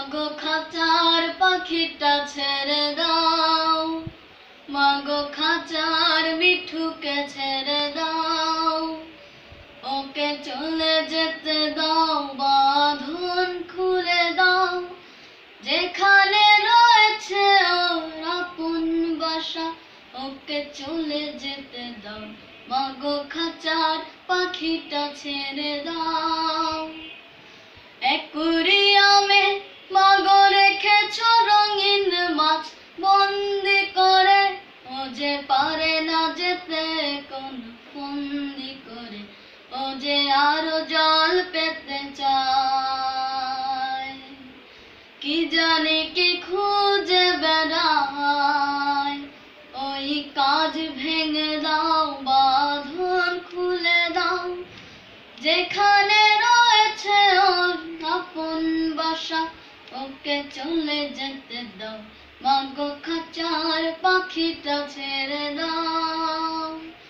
মাগো খাঁচার পাখিটা ছেড়ে দাও, মাগো খাঁচার মিঠুকে ছেড়ে দাও, ওকে চলে যেতে দাও, বাঁধন খুলে দাও, যেখানে রয়েছে ওর আপন বাসা, ওকে চলে যেতে দাও, মাগো খাঁচার পাখিটা ছেড়ে দাও। অ্যাকুরিয়ামে মাগো রেখেছ রঙিন মাছ বন্দি করে, ও যে পারে না যেতে কোন বন্দি করে, ও যে আরো জল পেতে চায়, কি জানি কি খুঁজে বেড়ায়, ওই কাজ ভেঙে দাও, বাঁধন খুলে দাও, যেখানে রয়েছে ওর আপন বাসা, ওকে চলে যেতে দাও, মাগো খাঁচার পাখিটা ছেড়ে দাও।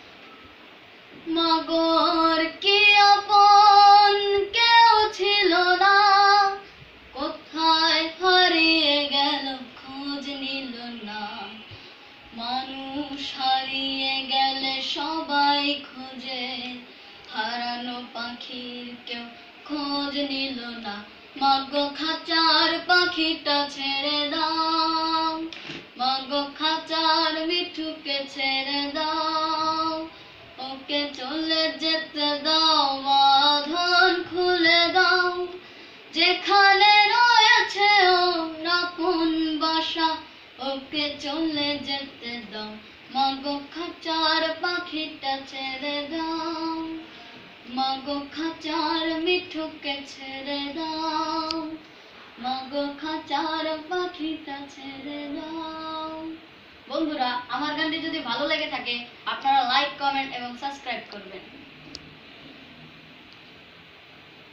মাগোর কি আপন কেউ ছিল না, কোথায় হারিয়ে গেল খোঁজ নিল না, মানুষ হারিয়ে গেলে সবাই খোঁজে, হারানো পাখির কেউ খোঁজ নিল না, মাগো খাঁচার পাখিটা ছেড়ে দাও, মাগো খাঁচার মিঠুকে ছেড়ে দাও, ওকে চলে যেতে দাও, বাঁধন খুলে দাও, যেখানে রয়েছে ওর আপন বাসা, ওকে চলে যেতে দাও, মাগো খাঁচার পাখিটা ছেড়ে দাও, মাগো খাঁচার মিঠুকে ছেড়ে দাও, মাগো খাঁচার পাখিটা ছেড়ে দাও। বন্ধুরা, আমার গানটি যদি ভালো লেগে থাকে আপনারা লাইক, কমেন্ট এবং সাবস্ক্রাইব করবেন।